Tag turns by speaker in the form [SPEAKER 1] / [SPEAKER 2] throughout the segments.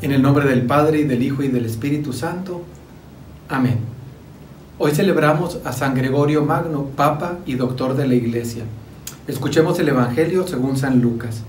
[SPEAKER 1] En el nombre del Padre, y del Hijo, y del Espíritu Santo. Amén. Hoy celebramos a San Gregorio Magno, Papa y Doctor de la Iglesia. Escuchemos el Evangelio según San Lucas.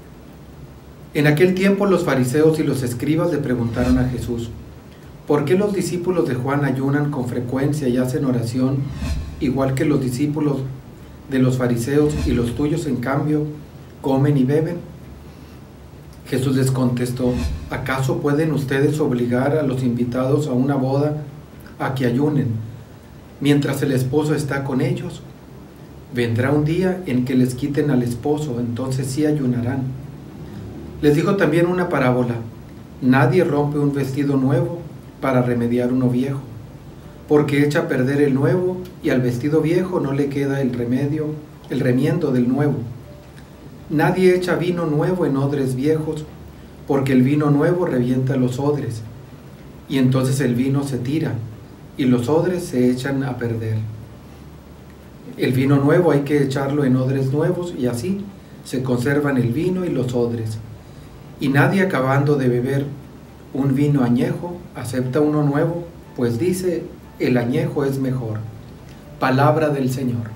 [SPEAKER 1] En aquel tiempo los fariseos y los escribas le preguntaron a Jesús: ¿por qué los discípulos de Juan ayunan con frecuencia y hacen oración, igual que los discípulos de los fariseos, y los tuyos, en cambio, comen y beben? Jesús les contestó: ¿acaso pueden ustedes obligar a los invitados a una boda a que ayunen mientras el esposo está con ellos? Vendrá un día en que les quiten al esposo, entonces sí ayunarán. Les dijo también una parábola: nadie rompe un vestido nuevo para remediar uno viejo, porque echa a perder el nuevo, y al vestido viejo no le queda el remiendo del nuevo. Nadie echa vino nuevo en odres viejos, porque el vino nuevo revienta los odres, y entonces el vino se tira, y los odres se echan a perder. El vino nuevo hay que echarlo en odres nuevos, y así se conservan el vino y los odres. Y nadie, acabando de beber un vino añejo, acepta uno nuevo, pues dice: el añejo es mejor. Palabra del Señor.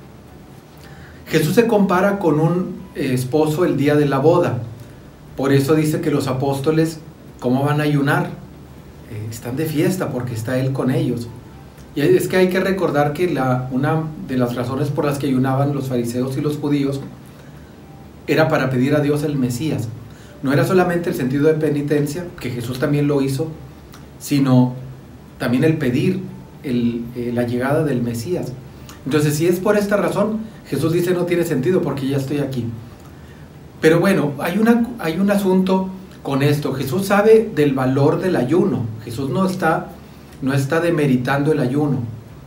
[SPEAKER 1] Jesús se compara con un esposo el día de la boda. Por eso dice que los apóstoles, ¿cómo van a ayunar? Están de fiesta porque está Él con ellos. Y es que hay que recordar que una de las razones por las que ayunaban los fariseos y los judíos era para pedir a Dios el Mesías. No era solamente el sentido de penitencia, que Jesús también lo hizo, sino también el pedir la llegada del Mesías. Entonces, si es por esta razón, Jesús dice: no tiene sentido porque ya estoy aquí. Pero bueno, hay un asunto con esto. Jesús sabe del valor del ayuno. Jesús no está demeritando el ayuno.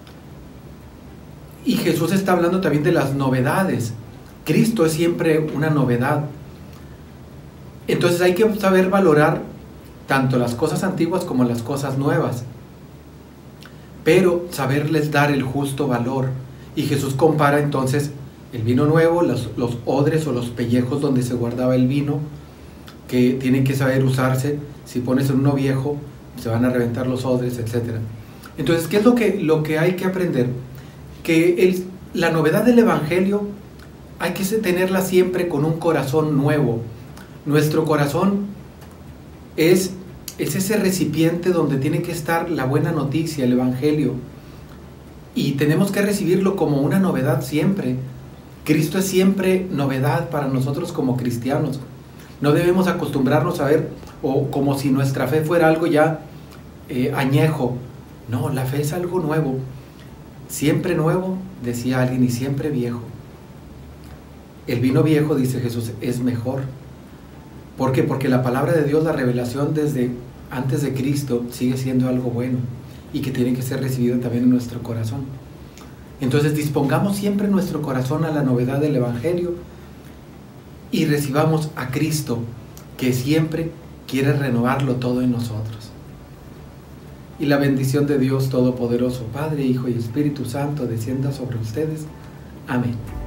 [SPEAKER 1] Y Jesús está hablando también de las novedades. Cristo es siempre una novedad. Entonces hay que saber valorar tanto las cosas antiguas como las cosas nuevas, pero saberles dar el justo valor. Y Jesús compara entonces el vino nuevo, los odres o los pellejos donde se guardaba el vino, que tienen que saber usarse. Si pones en uno viejo, se van a reventar los odres, etc. Entonces, ¿qué es lo que hay que aprender? Que la novedad del Evangelio hay que tenerla siempre con un corazón nuevo. Nuestro corazón es ese recipiente donde tiene que estar la buena noticia, el Evangelio. Y tenemos que recibirlo como una novedad siempre. Cristo es siempre novedad para nosotros como cristianos. No debemos acostumbrarnos a ver como si nuestra fe fuera algo ya añejo. No, la fe es algo nuevo. Siempre nuevo, decía alguien, y siempre viejo. El vino viejo, dice Jesús, es mejor. ¿Por qué? Porque la palabra de Dios, la revelación desde antes de Cristo, sigue siendo algo bueno y que tiene que ser recibido también en nuestro corazón. Entonces dispongamos siempre nuestro corazón a la novedad del Evangelio y recibamos a Cristo, que siempre quiere renovarlo todo en nosotros. Y la bendición de Dios Todopoderoso, Padre, Hijo y Espíritu Santo, descienda sobre ustedes. Amén.